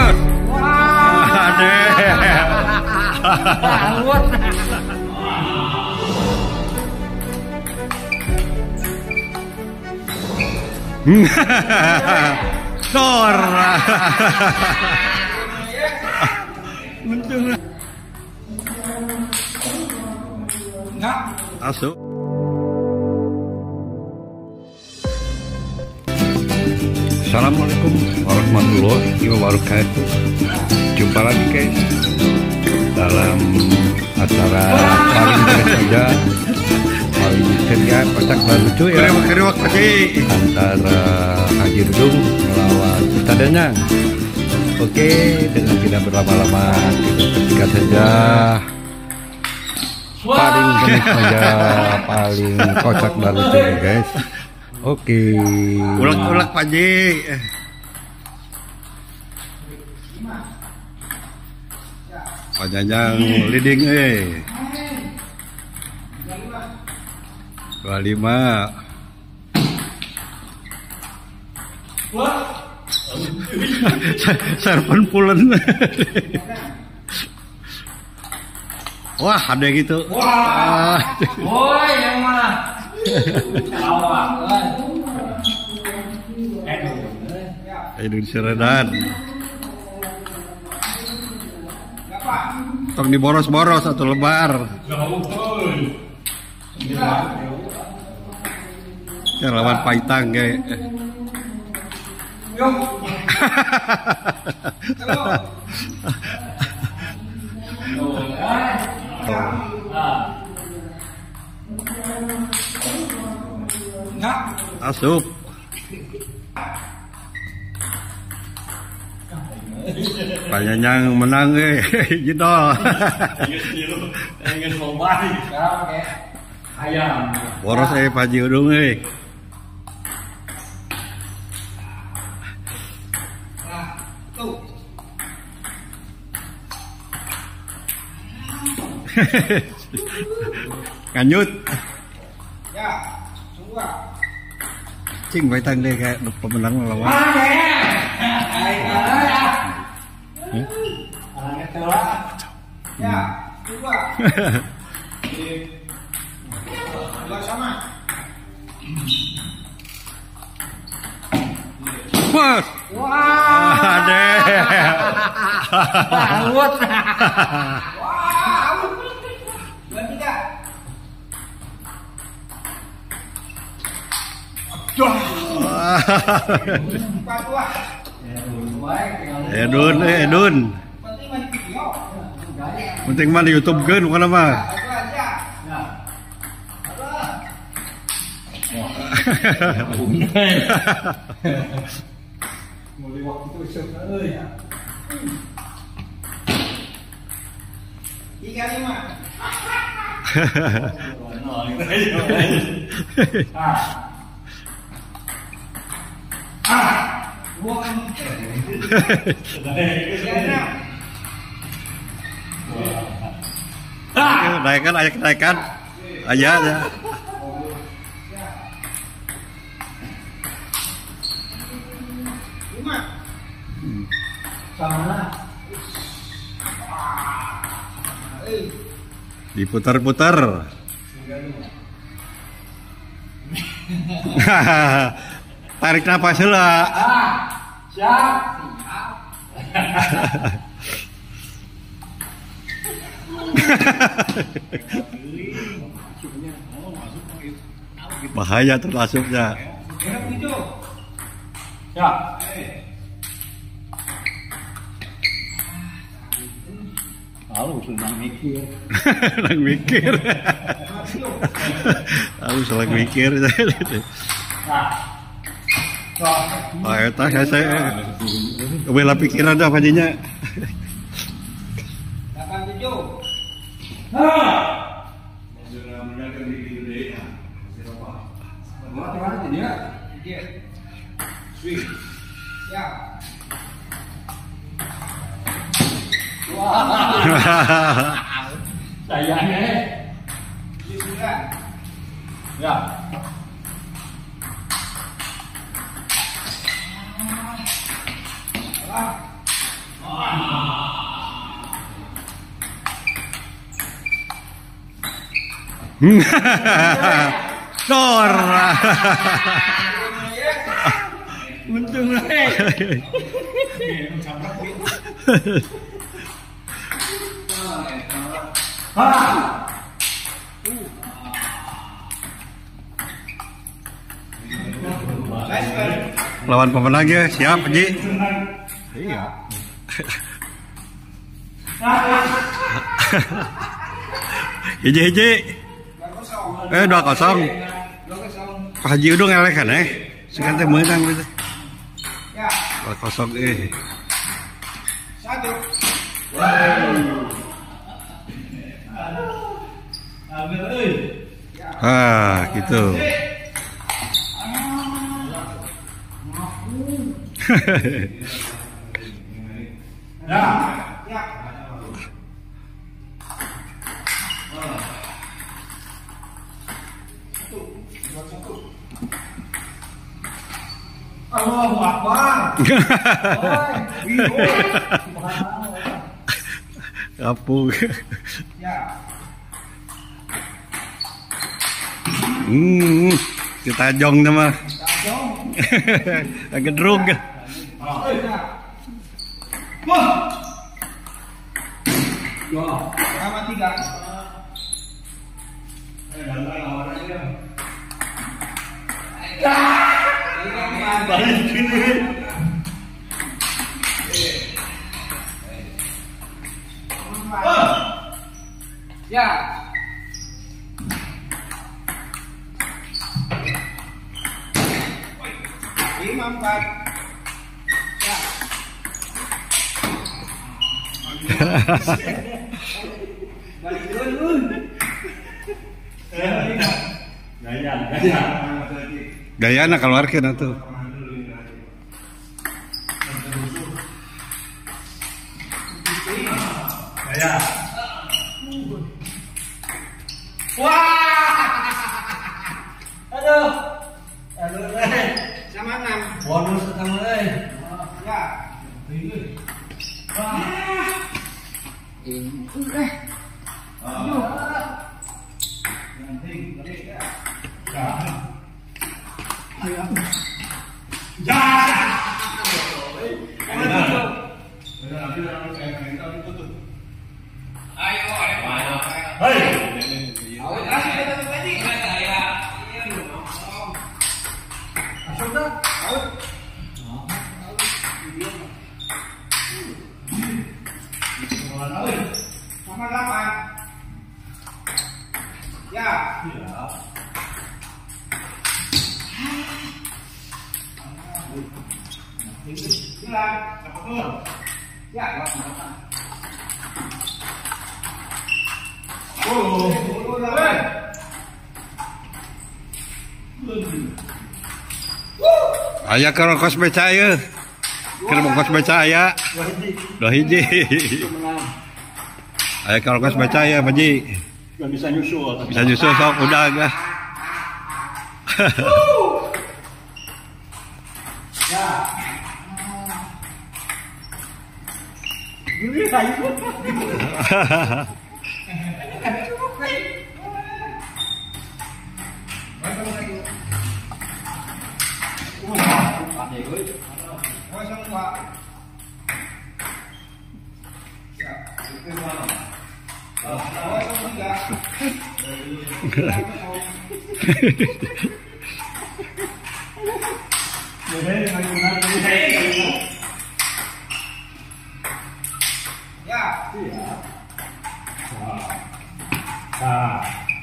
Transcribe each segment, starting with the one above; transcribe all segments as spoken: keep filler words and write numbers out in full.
Bos. Wah, adek. Dor. Untung. Enggak. Masuk. Assalamualaikum warahmatullahi wabarakatuh. Jumpa lagi guys dalam acara paling saja paling ceria kocak dan lucu ya antara Haji Dudung melawan Ustaz Danyang. Oke, dengan tidak berlama-lama kita ketika saja paling genik saja paling kocak dan lucu ya guys. Oke. Ulek-ulek Pak Ji. Pak Jajang leading eh. dua puluh lima. Wah. Serpen pulen. Wah, ada gitu. Wah. Woi, yang mana? Edun Seredan. Tong diboros-boros satu lebar. Ya lawan Paitang kayak. Asup. Banyak menang eh, jedol. Ayam. Boros eh Pak Ji Udung eh. Kanyut. Ya, semua. Cing Baitang deh kayak pemenang lawan. Ya, coba. Dua sama. Bos. Wah, adek. Balut. Wah. Dua tiga. Empat dua. Edun, Edun. Penting mah di YouTube kan, bukan apa? Tiga lima. Naikkan, ayo naikkan, aja aja. Diputar-putar. Tarik nafas lah. Siap. Bahaya termasuknya. Ya. Lalu sudah mikir. Sedang mikir. Lalu sedang mikir. Ah, eta saya bela pikiran dah pajinya. delapan tujuh. Ya. Sayangnya. Ya. Skor. Untung lah. Lawan pemenang ya, siap Ji. Iya. Hiji-hiji. Eh dua kosong. Pak Haji udah ngelek kan eh. Sekarang teh menang gitu. Dua kosong eh. Satu. Ah, gitu. Allahu Akbar. Kapung. Ya. Hmm, kita jong nama. Tajong. Agak drug. Wah. Dua. Sama tiga. Eh, dalam lawan aja. Balik sini. Ya. Lima empat. Ya. Balik dulu. Gaya, gaya. Gaya nak keluarkan atuh. Gaya. Wah. Aduh. Aduh. Sama enam. Bonus ketemu euy. Ya. Wah. Ini. Aduh. Ya. Ayo, ayo. Hei. Awet kasih kita tadi. Ya. Sudah. Awet. Sama delapan. Ya. Sembilan. Ya. Oh, delapan. Aya kalau kos beca ya. Kira kos beca aya. Dua hiji. Aya kalau kos beca ya Pak Ji. Gak bisa nyusul. Bisa nyusul sok udah agak. Ya. Gini kayu. Kosong dua. Ya. Kosong tiga. Ya. Nah.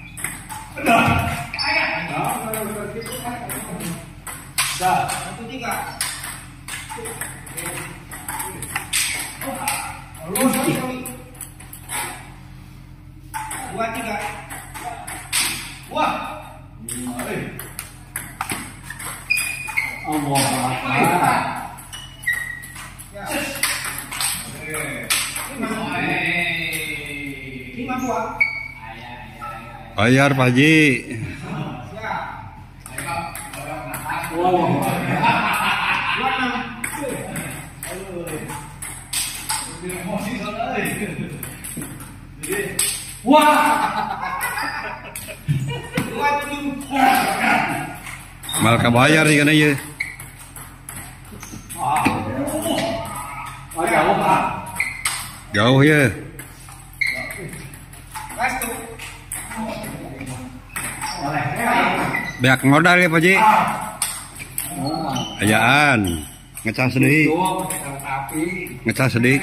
Dah. Satu tiga. Dua tiga. Wah. Allah. Ya. Lima dua. Bayar Pak Ji. Ya. Wow. Dua enam. Wah. Mal kabayar nih kan aja. Oh, jauh Pak. Jauh ya. Gas tuh. Banyak modal ya Pak Ji. Ayaan. Ngecas sedih. Ngecas sedih.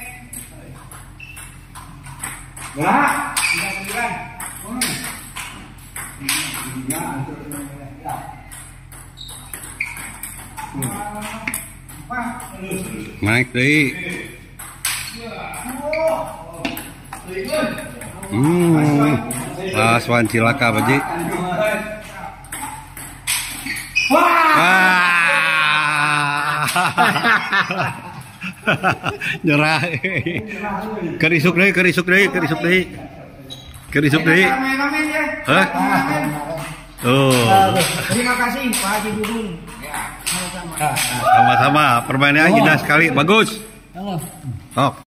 Gerak. Tiga sembilan. Naik deh. Hmm. Aswan cilaka Pak Ji. Ah. Nyerah. Kerisuk deh, kerisuk deh, kerisuk deh. Kerisuk deh. Amin-amin ya. Hah? Oh. Terima kasih Pak Haji Dudung. Ya, sama-sama. Sama-sama. Permainannya indah sekali, bagus. Halo. Oh.